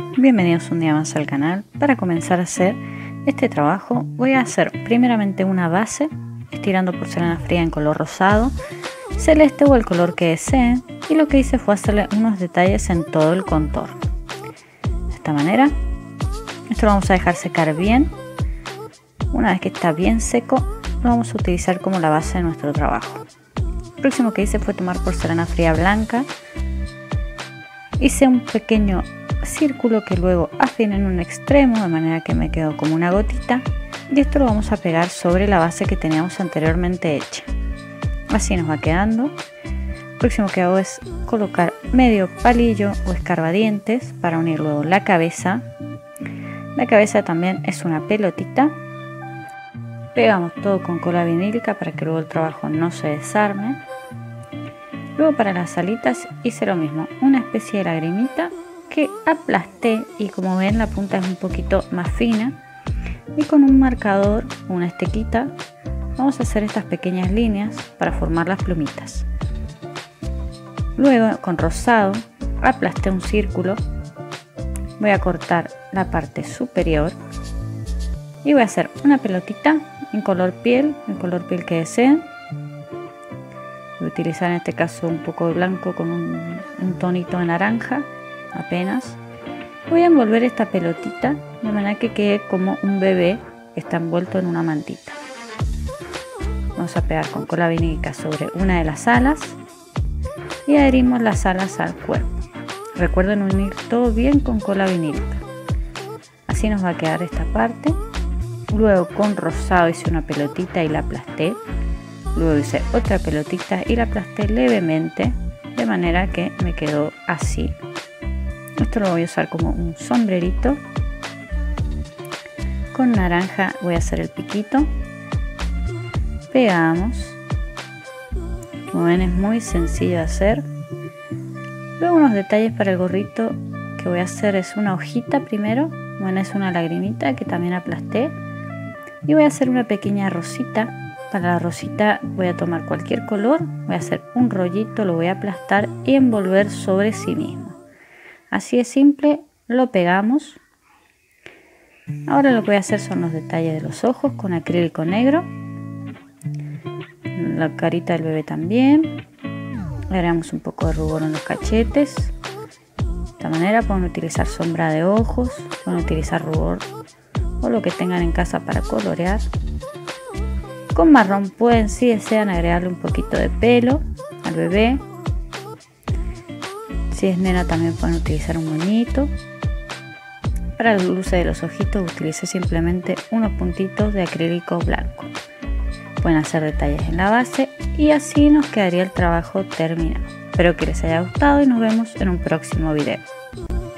Bienvenidos un día más al canal. Para comenzar a hacer este trabajo voy a hacer primeramente una base estirando porcelana fría en color rosado, celeste o el color que deseen, y lo que hice fue hacerle unos detalles en todo el contorno. De esta manera, esto lo vamos a dejar secar bien. Una vez que está bien seco, lo vamos a utilizar como la base de nuestro trabajo. Lo próximo que hice fue tomar porcelana fría blanca. Hice un pequeño círculo que luego afiné en un extremo de manera que me quedó como una gotita, y esto lo vamos a pegar sobre la base que teníamos anteriormente hecha. Así nos va quedando. Lo próximo que hago es colocar medio palillo o escarbadientes para unir luego la cabeza. La cabeza también es una pelotita. Pegamos todo con cola vinílica para que luego el trabajo no se desarme. Luego para las alitas hice lo mismo, una especie de lagrimita que aplasté, y como ven la punta es un poquito más fina, y con un marcador o una estequita vamos a hacer estas pequeñas líneas para formar las plumitas. Luego con rosado aplasté un círculo, voy a cortar la parte superior y voy a hacer una pelotita en color piel, el color piel que deseen. Voy a utilizar en este caso un poco de blanco con un tonito de naranja apenas. Voy a envolver esta pelotita de manera que quede como un bebé que está envuelto en una mantita. Vamos a pegar con cola vinílica sobre una de las alas y adherimos las alas al cuerpo. Recuerden unir todo bien con cola vinílica. Así nos va a quedar esta parte. Luego con rosado hice una pelotita y la aplasté. Luego hice otra pelotita y la aplasté levemente de manera que me quedó así. Esto lo voy a usar como un sombrerito. Con naranja voy a hacer el piquito. Pegamos. Como ven, es muy sencillo de hacer. Luego unos detalles para el gorrito que voy a hacer es una hojita primero. Bueno, es una lagrimita que también aplasté. Y voy a hacer una pequeña rosita. Para la rosita voy a tomar cualquier color. Voy a hacer un rollito, lo voy a aplastar y envolver sobre sí mismo. Así de simple, lo pegamos. Ahora lo que voy a hacer son los detalles de los ojos con acrílico negro. La carita del bebé también. Agregamos un poco de rubor en los cachetes. De esta manera pueden utilizar sombra de ojos, pueden utilizar rubor o lo que tengan en casa para colorear. Con marrón pueden, si desean, agregarle un poquito de pelo al bebé. Si es nena también pueden utilizar un moñito. Para el luce de los ojitos utilicé simplemente unos puntitos de acrílico blanco. Pueden hacer detalles en la base y así nos quedaría el trabajo terminado. Espero que les haya gustado y nos vemos en un próximo video.